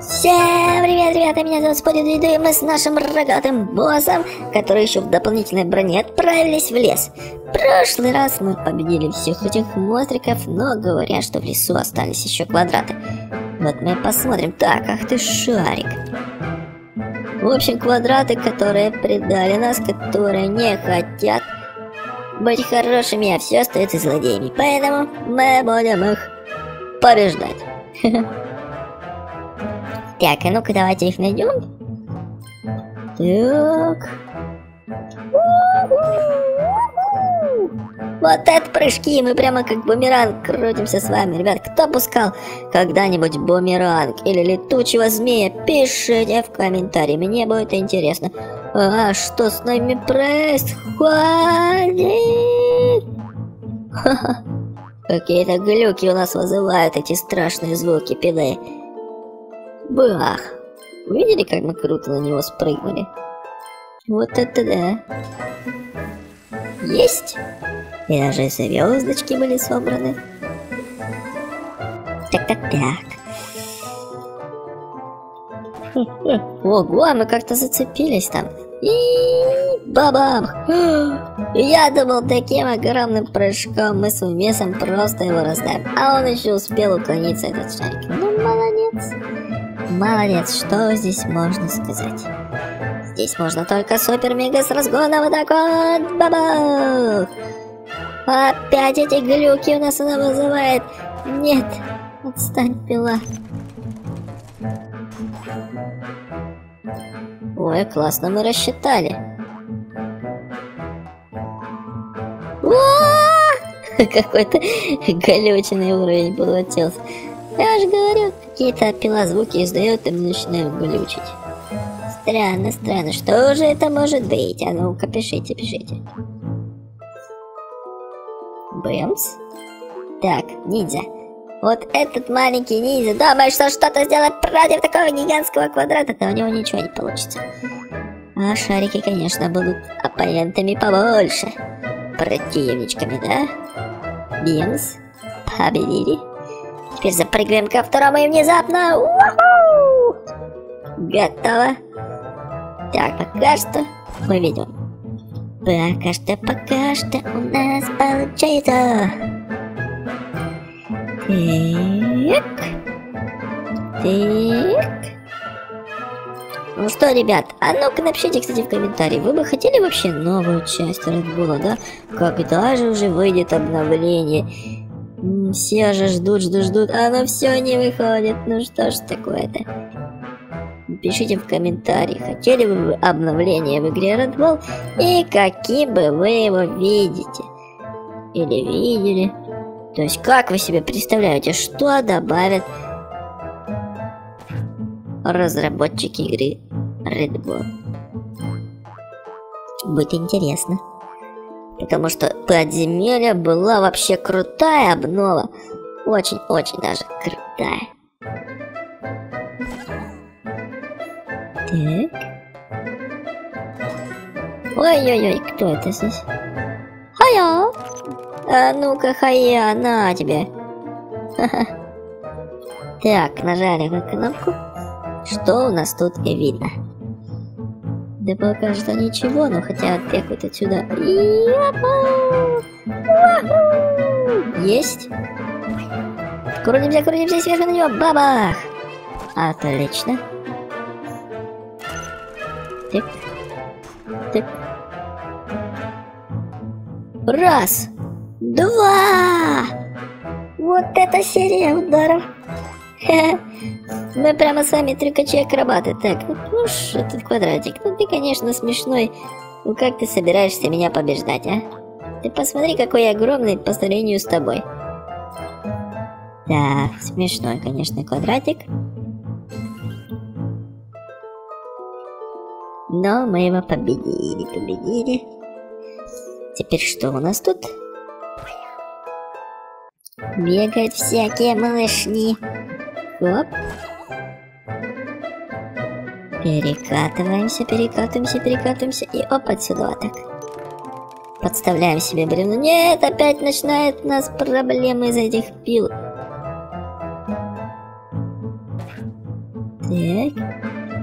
Всем привет, ребята, меня зовут Споди Дуиду, и мы с нашим рогатым боссом, который еще в дополнительной броне, отправились в лес. В прошлый раз мы победили всех этих монстриков, но говорят, что в лесу остались еще квадраты. Вот мы посмотрим. Так, ах ты шарик. В общем, квадраты, которые предали нас, которые не хотят быть хорошими, а все остаются злодеями. Поэтому мы будем их побеждать. Так, а ну-ка давайте их найдем. Так. Вот это прыжки, мы прямо как бумеранг крутимся с вами. Ребят, кто пускал когда-нибудь бумеранг или летучего змея, пишите в комментарии, мне будет интересно. А что с нами происходит? Какие-то глюки у нас вызывают эти страшные звуки, пилы. Бах! Видели, как мы круто на него спрыгнули? Вот это да! Есть! И даже звездочки были собраны. Так. Ого, мы как-то зацепились там. И бабах! Я думал, таким огромным прыжком мы с весом просто его раздаем. А он еще успел уклониться, этот шарик. Ну, молодец! Молодец, что здесь можно сказать? Здесь можно только супер-мега с разгона вот так вот. Бабах! Опять эти глюки у нас она вызывает. Нет, отстань, пила. Ой, классно мы рассчитали. Какой-то глючный уровень получился. Я же говорю, какие-то пила звуки издает, и мы начинаем глючить. Странно, что же это может быть? А ну-ка, пишите. Бэмс. Так, ниндзя. Вот этот маленький ниндзя думает, что что-то сделать против такого гигантского квадрата, то у него ничего не получится. А шарики, конечно, будут оппонентами побольше. Противничками, да? Бэмс. Победили. Теперь запрыгиваем ко второму и внезапно... У-ху! Готово. Так, пока что мы ведем. Пока что у нас получается. Так. Ну что, ребят, а ну-ка напишите, кстати, в комментарии, вы бы хотели вообще новую часть Red Bull, да? Когда же уже выйдет обновление? Все же ждут, а оно все не выходит. Ну что ж такое-то? Пишите в комментарии, хотели бы вы обновление в игре Red Bull и каким бы вы его видите. Или видели. То есть как вы себе представляете, что добавят разработчики игры Red Bull? Будет интересно. Потому что подземелье была вообще крутая обнова. Очень даже крутая. Так. Ой-ой-ой, кто это здесь? Хая! А ну-ка, Хая, на тебе. Так, нажали на кнопку. Что у нас тут и видно? Да пока что ничего, но хотя отпекают отсюда. Есть. Крутимся сверху на него. Бабах! Отлично. Так. Раз. Два. Вот это серия ударов. Мы прямо сами трюкачи-акробаты. Так, ну что тут квадратик? Ну ты, конечно, смешной. Ну как ты собираешься меня побеждать, а? Ты посмотри, какой я огромный по сравнению с тобой. Так, смешной, конечно, квадратик. Но мы его победили. Теперь что у нас тут? Бегают всякие малышни. Оп. Перекатываемся. И оп, отсюда вот так. Подставляем себе бревно. Нет, опять начинают у нас проблемы из этих пил. Так.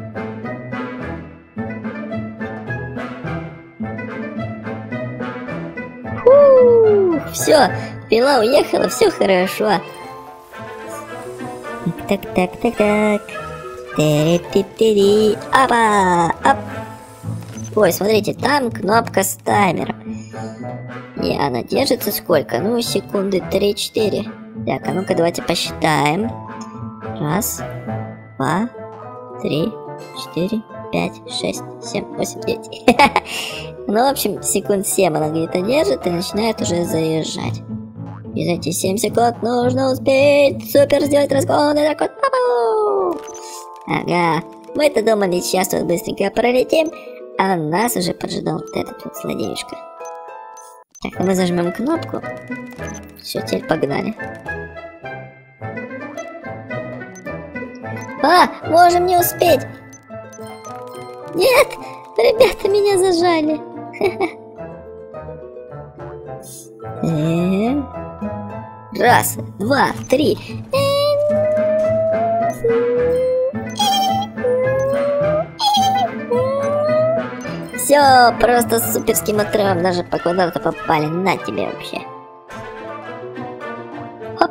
Все, пила уехала, все хорошо. Так. Тири-ти-ти-ри. Опа! Оп. Ой, смотрите, там кнопка с таймером. И она держится сколько? Ну, секунды 3-4. Так, а ну-ка давайте посчитаем. 1, 2, 3, 4, 5, 6, 7, 8, 9. Ну, в общем, секунд 7 она где-то держит и начинает уже заезжать. И за эти 7 секунд нужно успеть супер сделать разгон и так вот. Ага, мы-то думали, сейчас тут быстренько пролетим, а нас уже поджидал вот этот вот злодеюшка. Так, а мы зажмем кнопку. Все, теперь погнали. А, можем не успеть. Нет, ребята меня зажали. Раз, два, три. Все, просто с суперским отрывом даже по квадрату попали. На тебе вообще. Хоп.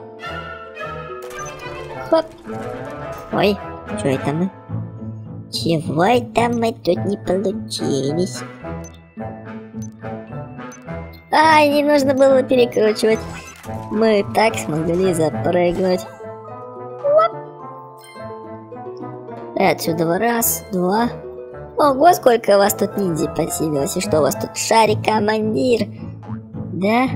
Хоп. Ой, что это мы? Чего это мы тут не получились? Ай, не нужно было перекручивать. Мы так смогли запрыгнуть. Отсюда раз, два. Ого, сколько у вас тут ниндзя поселилось. И что у вас тут? Шарик-командир. Да?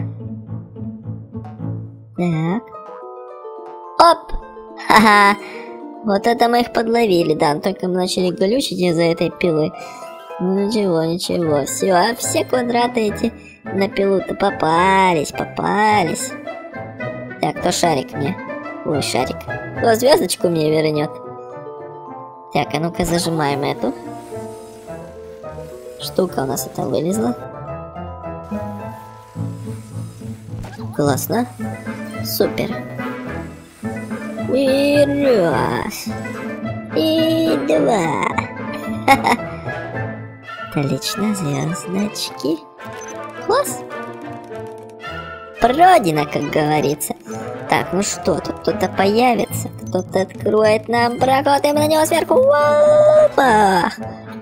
Так. Оп! Ха-ха! Вот это мы их подловили, да. Только мы начали глючить из-за этой пилы. Ну ничего. Все квадраты эти на пилу-то попались. Так, кто шарик мне? Ой, шарик. Кто звездочку мне вернет? Так, а ну-ка зажимаем эту. Штука у нас это вылезла. Классно. Супер. И раз. И два. Отлично, звездочки. Класс. Пройдено, как говорится. Так, ну что, тут кто-то появится. Кто-то откроет нам проход, и мы на него сверху. Опа!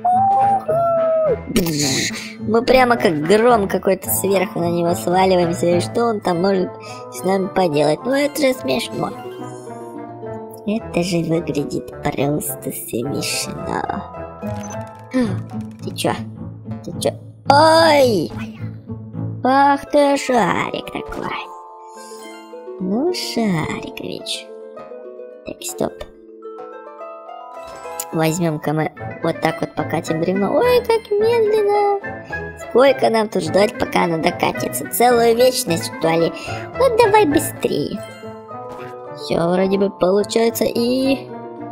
Мы прямо как гром какой-то сверху на него сваливаемся. И что он там может с нами поделать? Ну это же смешно. Это же выглядит просто смешно. Ты чё? Ой! Ах ты шарик такой. Ну, Шарикович. Так, стоп. Возьмем-ка мы вот так вот покатим бревно. Ой, как медленно. Сколько нам тут ждать, пока оно докатится? Целую вечность, что ли? Ну, давай быстрее. Все вроде бы получается и...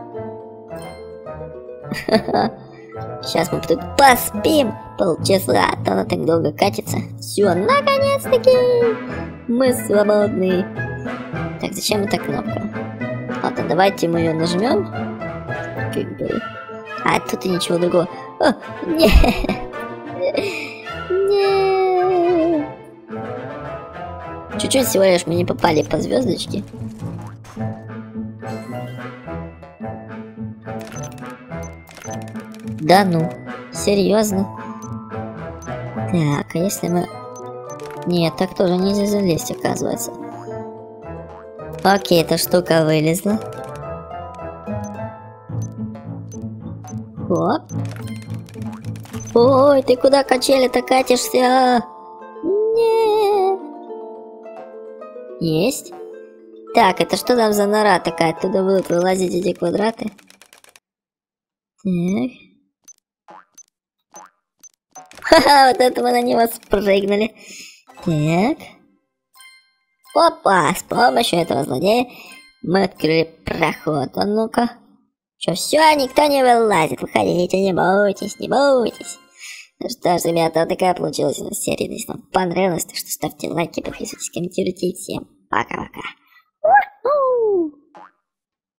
Сейчас мы тут поспим полчаса, а то она так долго катится. Все, наконец-таки мы свободны. Так, зачем эта кнопка? Ладно, давайте мы ее нажмем. Как бы. А тут и ничего другого. О, нет. Нет. Чуть-чуть всего лишь мы не попали по звездочке. Да ну, серьезно? Так, а если мы... Нет, так тоже нельзя залезть, оказывается. Окей, эта штука вылезла. Оп. Ой, ты куда, качели-то катишься? Нет. Есть. Так, это что там за нора такая? Оттуда будут вылазить эти квадраты. Так. Ха-ха, вот это мы на него спрыгнули. Так. Опа, с помощью этого злодея мы открыли проход. А ну-ка. Что, все, никто не вылазит. Выходите, не бойтесь. Ну что ж, ребята, вот такая получилась у нас серия. Если вам понравилось, так что ставьте лайки, подписывайтесь, комментируйте. Всем пока-пока.